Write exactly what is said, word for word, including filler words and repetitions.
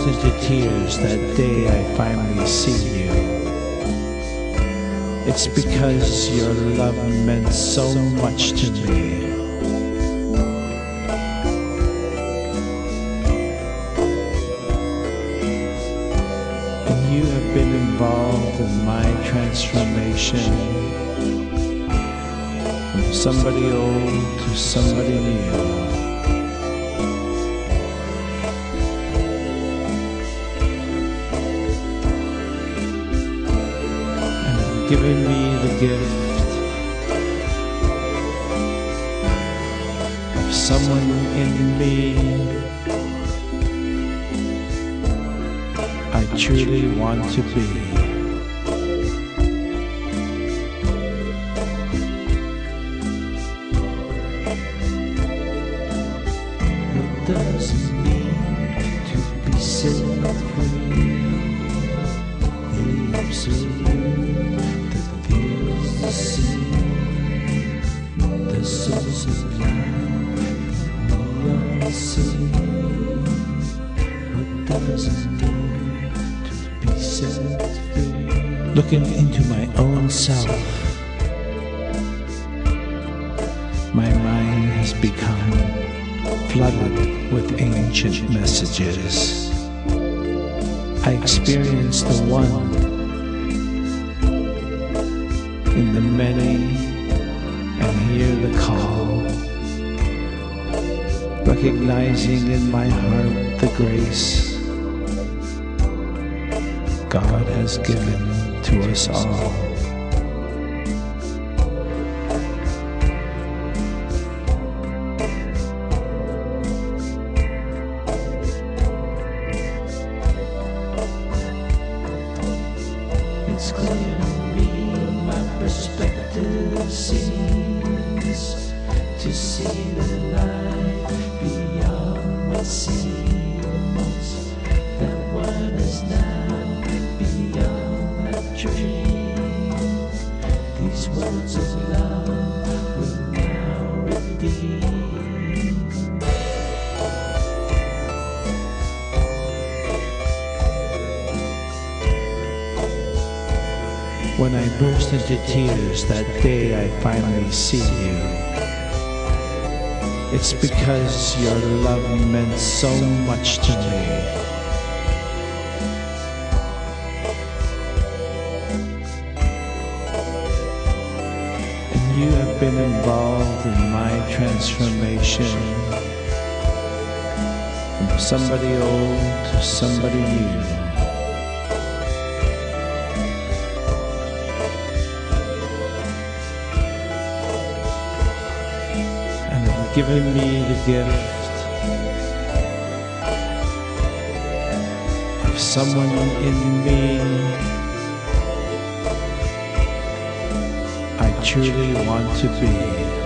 burst into tears that day I finally see you. It's because your love meant so much to me. And you have been involved in my transformation from somebody old to somebody new. Giving me the gift of someone in me I truly want to be. What does it mean to be set free? The absolute that feels the same. The source of life we all see. What does it mean to be set free? Looking into my own self, my mind has become flooded with ancient messages. I experience the one in the many and hear the call, recognizing in my heart the grace God has given to us all. It's clear to me, my perspective seems to see the light beyond what seems. That one is now beyond that dream. These words of love will now redeem. When I burst into tears that day I finally see you, it's because your love meant so much to me. And you have been involved in my transformation from somebody old to somebody new. Giving me the gift of someone in me I truly want to be.